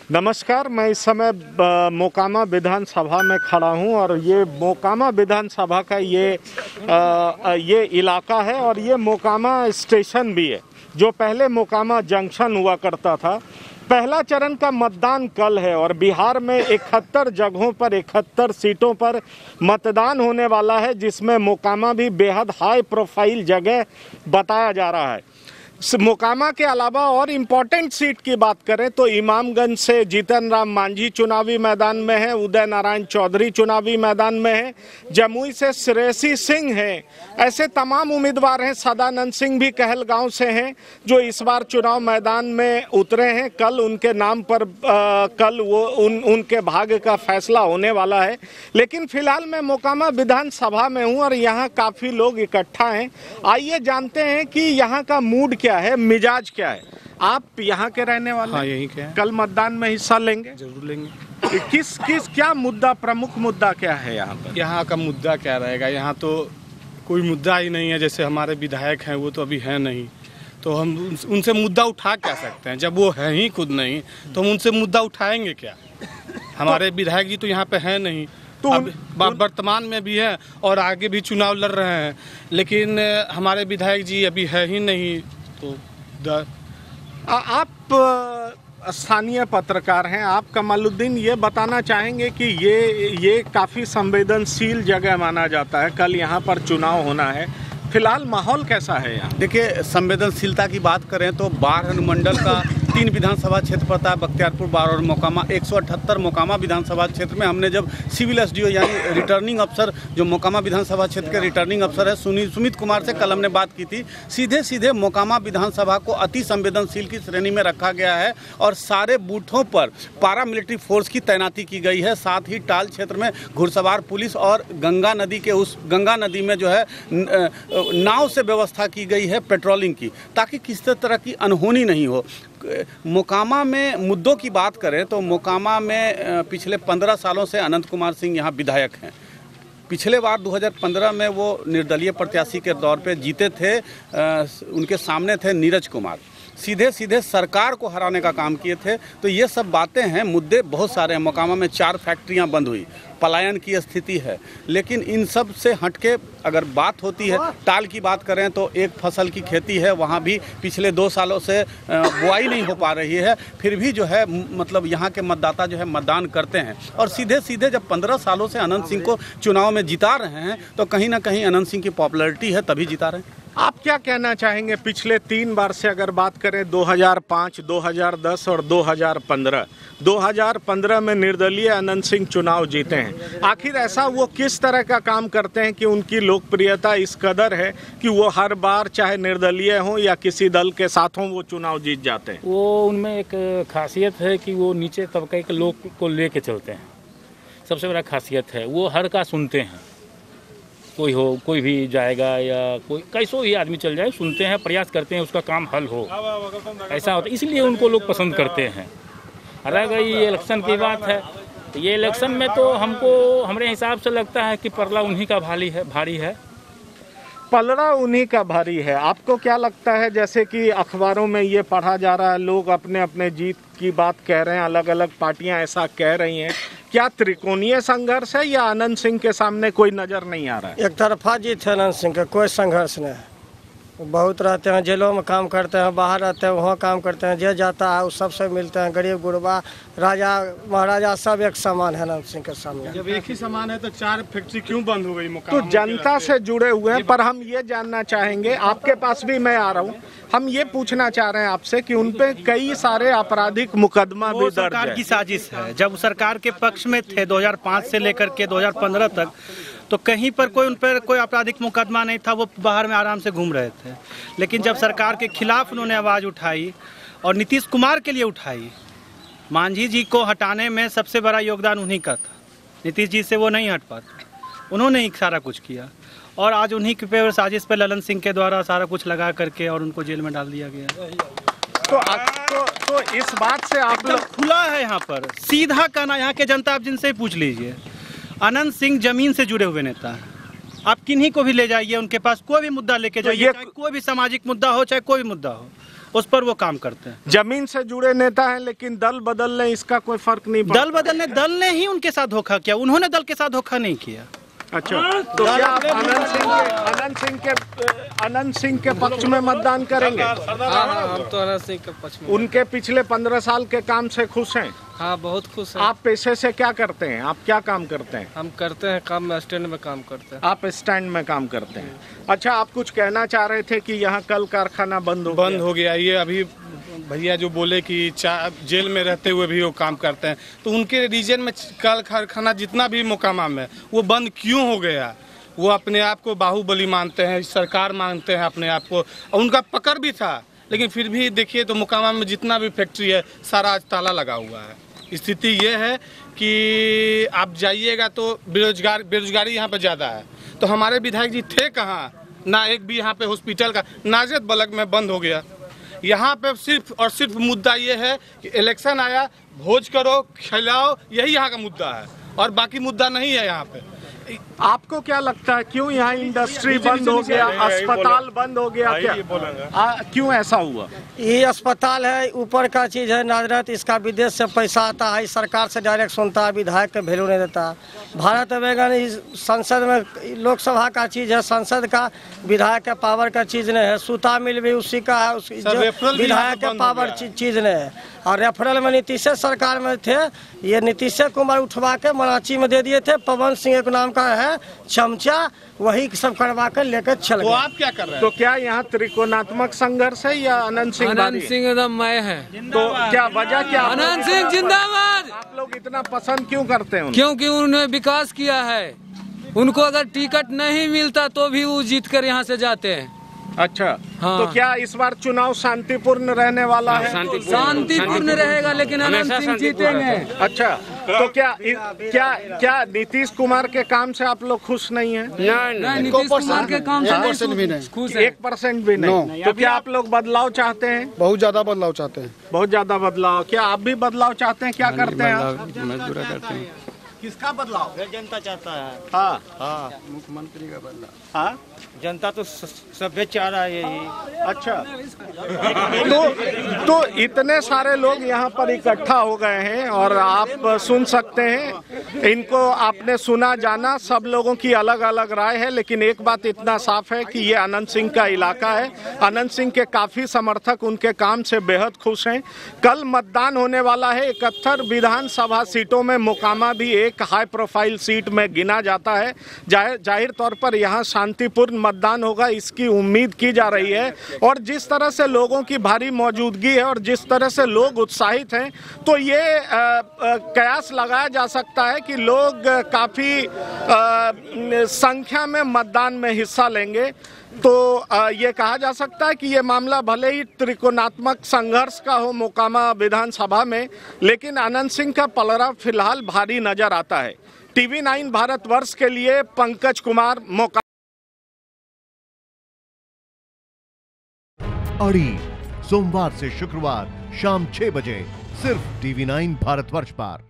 नमस्कार, मैं इस समय मोकामा विधानसभा में खड़ा हूं और ये मोकामा विधानसभा का ये इलाका है और ये मोकामा स्टेशन भी है, जो पहले मोकामा जंक्शन हुआ करता था। पहला चरण का मतदान कल है और बिहार में 71 जगहों पर 71 सीटों पर मतदान होने वाला है, जिसमें मोकामा भी बेहद हाई प्रोफाइल जगह बताया जा रहा है। मोकामा के अलावा और इम्पोर्टेंट सीट की बात करें तो इमामगंज से जीतन राम मांझी चुनावी मैदान में है, उदय नारायण चौधरी चुनावी मैदान में है, जमुई से श्रेयसी सिंह हैं। ऐसे तमाम उम्मीदवार हैं। सदानंद सिंह भी कहलगांव से हैं, जो इस बार चुनाव मैदान में उतरे हैं। कल उनके नाम पर कल वो उनके भाग्य का फैसला होने वाला है। लेकिन फिलहाल मैं मोकामा विधानसभा में हूँ और यहाँ काफ़ी लोग इकट्ठा हैं। आइए जानते हैं कि यहाँ का मूड क्या है, मिजाज क्या है। आप यहाँ के रहने वाले? हाँ, यहीं के हैं। कल मतदान में हिस्सा लेंगे? जरूर लेंगे। किस क्या मुद्दा, प्रमुख मुद्दा क्या है यहाँ पर? यहाँ का मुद्दा क्या रहेगा? यहाँ तो कोई मुद्दा ही नहीं है। जैसे हमारे विधायक हैं, वो तो अभी हैं नहीं, तो हम उनसे मुद्दा उठा क्या सकते हैं? जब वो हैं ही खुद नहीं, तो हम उनसे मुद्दा उठाएंगे क्या? हमारे विधायक जी तो यहाँ पे हैं नहीं, तो वर्तमान में भी है और आगे भी चुनाव लड़ रहे हैं, लेकिन हमारे विधायक जी अभी है ही नहीं। तो आप स्थानीय पत्रकार हैं, आप कमालुद्दीन ये बताना चाहेंगे कि ये काफ़ी संवेदनशील जगह माना जाता है, कल यहाँ पर चुनाव होना है, फिलहाल माहौल कैसा है यहाँ? देखिए, संवेदनशीलता की बात करें तो बाढ़ अनुमंडल का 3 विधानसभा क्षेत्र पड़ता है, बख्तियारपुर, बाढ़ और मोकामा। 178 मोकामा विधानसभा क्षेत्र में हमने जब सिविल एसडीओ यानी रिटर्निंग अफसर, जो मोकामा विधानसभा क्षेत्र के रिटर्निंग अफसर है सुमित कुमार से कल हमने बात की थी। सीधे मोकामा विधानसभा को अति संवेदनशील की श्रेणी में रखा गया है और सारे बूथों पर पारामिलिट्री फोर्स की तैनाती की गई है। साथ ही टाल क्षेत्र में घुड़सवार पुलिस और गंगा नदी में जो है नाव से व्यवस्था की गई है पेट्रोलिंग की, ताकि किसी तरह की अनहोनी नहीं हो। मोकामा में मुद्दों की बात करें तो मोकामा में पिछले 15 सालों से अनंत कुमार सिंह यहाँ विधायक हैं। पिछले बार 2015 में वो निर्दलीय प्रत्याशी के तौर पे जीते थे। उनके सामने थे नीरज कुमार, सीधे सरकार को हराने का काम किए थे। तो ये सब बातें हैं, मुद्दे बहुत सारे हैं। मोकामा में 4 फैक्ट्रियां बंद हुई, पलायन की स्थिति है, लेकिन इन सब से हटके अगर बात होती है, टाल की बात करें तो एक फसल की खेती है, वहाँ भी पिछले 2 सालों से बुआई नहीं हो पा रही है, फिर भी जो है मतलब यहाँ के मतदाता जो है मतदान करते हैं। और सीधे जब 15 सालों से अनंत सिंह को चुनाव में जिता रहे हैं, तो कहीं ना कहीं अनंत सिंह की पॉपुलैरिटी है, तभी जिता रहे हैं। आप क्या कहना चाहेंगे? पिछले 3 बार से अगर बात करें, 2005, 2010 और 2015, 2015 में निर्दलीय अनंत सिंह चुनाव जीते हैं। आखिर ऐसा वो किस तरह का काम करते हैं कि उनकी लोकप्रियता इस कदर है कि वो हर बार चाहे निर्दलीय हो या किसी दल के साथ हो, वो चुनाव जीत जाते हैं? वो उनमें एक खासियत है कि वो नीचे तबके के लोग को लेके चलते हैं। सबसे बड़ा खासियत है, वो हर का सुनते हैं। कोई भी जाएगा या कोई कैसो भी आदमी चल जाए, सुनते हैं, प्रयास करते हैं उसका काम हल हो, ऐसा होता है। इसलिए उनको लोग पसंद करते हैं। रह गई ये इलेक्शन की बात है, तो ये इलेक्शन में तो हमारे हिसाब से लगता है कि पलड़ा उन्हीं का भारी है। पलड़ा उन्हीं का भारी है। आपको क्या लगता है? जैसे कि अखबारों में ये पढ़ा जा रहा है, लोग अपने अपने जीत की बात कह रहे हैं, अलग अलग पार्टियां ऐसा कह रही हैं। क्या त्रिकोणीय संघर्ष है या अनंत सिंह के सामने कोई नजर नहीं आ रहा है? एक तरफा जीत है अनंत सिंह का, कोई संघर्ष नहीं है। बहुत रहते हैं, जेलों में काम करते हैं, बाहर रहते हैं, वहाँ काम करते हैं। जे जाता है उस सबसे मिलते हैं, गरीब गुरबा, राजा महाराजा सब एक समान है अनंत सिंह के सामने। जब एक ही समान है तो 4 फैक्ट्री क्यों बंद हो गई? तो जनता से जुड़े हुए हैं, पर हम ये जानना चाहेंगे, आपके पास भी मैं आ रहा हूँ, हम ये पूछना चाह रहे हैं आपसे कि उनपे कई सारे आपराधिक मुकदमा भी दर्ज है। सरकार की साजिश है। जब सरकार के पक्ष में थे 2005 से लेकर के 2015 तक, तो कहीं पर उन पर कोई आपराधिक मुकदमा नहीं था, वो बाहर में आराम से घूम रहे थे। लेकिन जब सरकार के खिलाफ उन्होंने आवाज़ उठाई और नीतीश कुमार के लिए उठाई, मांझी जी को हटाने में सबसे बड़ा योगदान उन्हीं का था। नीतीश जी से वो नहीं हट पाते, उन्होंने ही सारा कुछ किया और आज उन्हीं के साजिश पर ललन सिंह के द्वारा सारा कुछ लगा करके और उनको जेल में डाल दिया गया। तो इस बात से आप एकदम खुला है यहाँ पर, सीधा कहना। यहाँ के जनता आप जिनसे पूछ लीजिए, अनंत सिंह जमीन से जुड़े हुए नेता हैं। आप किन्हीं को भी ले जाइए, उनके पास कोई भी मुद्दा लेके जाइए, चाहे कोई भी सामाजिक मुद्दा हो, चाहे कोई भी मुद्दा हो, उस पर वो काम करते हैं। जमीन से जुड़े नेता हैं, लेकिन दल बदलने इसका कोई फर्क नहीं पड़ता। दल ने ही उनके साथ धोखा किया, उन्होंने दल के साथ धोखा नहीं किया। अच्छा, तो क्या आप अनंत सिंह के पक्ष में मतदान करेंगे? हाँ, हम तो अनंत सिंह के पक्ष में। उनके पिछले 15 साल के काम से खुश हैं? हाँ, बहुत खुश हैं। आप पेशे से क्या करते हैं? आप क्या काम करते हैं? हम करते हैं काम में, स्टैंड में काम करते हैं। आप स्टैंड में काम करते हैं। अच्छा, आप कुछ कहना चाह रहे थे कि यहाँ कल कारखाना बंद हो गया। ये अभी भैया जो बोले कि जेल में रहते हुए भी वो काम करते हैं, तो उनके रीजन में कल कारखाना जितना भी मोकामा में वो बंद क्यों हो गया? वो अपने आप को बाहुबली मानते हैं, सरकार मानते हैं अपने आप को, और उनका पकड़ भी था, लेकिन फिर भी देखिए तो मोकामा में जितना भी फैक्ट्री है सारा आज ताला लगा हुआ है। स्थिति ये है कि आप जाइएगा तो बेरोजगारी यहाँ पर ज़्यादा है। तो हमारे विधायक जी थे कहाँ? ना एक भी यहाँ पे हॉस्पिटल का, नाजियत बलग में बंद हो गया। यहाँ पे सिर्फ और सिर्फ मुद्दा ये है कि इलेक्शन आया, भोज करो, खिलाओ, यही यहाँ का मुद्दा है, और बाकी मुद्दा नहीं है यहाँ पे। आपको क्या लगता है क्यों यहाँ इंडस्ट्री बंद हो गया, अस्पताल बंद हो गया? क्या क्यों ऐसा हुआ? ये अस्पताल है, ऊपर का चीज है नाजरत, इसका विदेश से पैसा आता है, सरकार से डायरेक्ट सुनता है, विधायक का वैल्यू नहीं देता। भारत वैगन संसद में लोकसभा का चीज है, संसद का विधायक का पावर का चीज नहीं है। सूता मिल भी उसी का है, विधायक का पावर चीज नहीं है। और रेफरल में नीतीश सरकार में थे, ये नीतीश कुमार उठवा के मराठी में दे दिए थे। पवन सिंह एक नाम का है चमचा, वही सब करवा कर लेकर चल गए। तो आप क्या कर रहे हैं? तो क्या यहाँ त्रिकोणात्मक संघर्ष है या अनंत सिंह? अनंत सिंह एकदम मैं है। तो क्या वजह क्या? अनंत सिंह जिंदाबाद। आप लोग इतना पसंद क्यों करते हैं? क्योंकि उन्होंने विकास किया है। उनको अगर टिकट नहीं मिलता तो भी वो जीत कर यहाँ से जाते हैं। अच्छा, हाँ। तो क्या इस बार चुनाव शांतिपूर्ण रहने वाला है? शांतिपूर्ण रहेगा, लेकिन अनंत सिंह जीतेंगे। अच्छा, तो क्या नीतीश कुमार के काम से आप लोग खुश नहीं हैं? नहीं, नीतीश कुमार के काम से भी नहीं खुश है। 1% भी नहीं। तो क्या आप लोग बदलाव चाहते हैं? बहुत ज्यादा बदलाव चाहते हैं। बहुत ज्यादा बदलाव। क्या आप भी बदलाव चाहते हैं? क्या करते हैं आप? मजदूरी करते हैं। किसका बदलाव? जनता चाहता है। हाँ, मुख्यमंत्री का बदलाव। हाँ, जनता तो सभ्य चाह रहा है यही। अच्छा, तो इतने सारे लोग यहाँ पर इकट्ठा हो गए हैं और आप सुन सकते हैं, इनको आपने सुना जाना, सब लोगों की अलग अलग राय है, लेकिन एक बात इतना साफ है कि ये अनंत सिंह का इलाका है। अनंत सिंह के काफी समर्थक उनके काम से बेहद खुश हैं। कल मतदान होने वाला है 71 विधानसभा सीटों में, मोकामा भी एक हाई प्रोफाइल सीट में गिना जाता है। जाहिर तौर पर यहाँ शांतिपूर्ण मतदान होगा, इसकी उम्मीद की जा रही है। और जिस तरह से लोगों की भारी मौजूदगी है और जिस तरह से लोग उत्साहित हैं, तो ये कयास लगाया जा सकता है कि लोग काफ़ी संख्या में मतदान में हिस्सा लेंगे। तो ये कहा जा सकता है कि ये मामला भले ही त्रिकोणात्मक संघर्ष का हो मोकामा विधानसभा में, लेकिन अनंत सिंह का पलड़ा फिलहाल भारी नजर आता है। TV9 भारतवर्ष के लिए पंकज कुमार, मोकामा। अड़ी सोमवार से शुक्रवार शाम 6 बजे सिर्फ TV9 भारतवर्ष पर।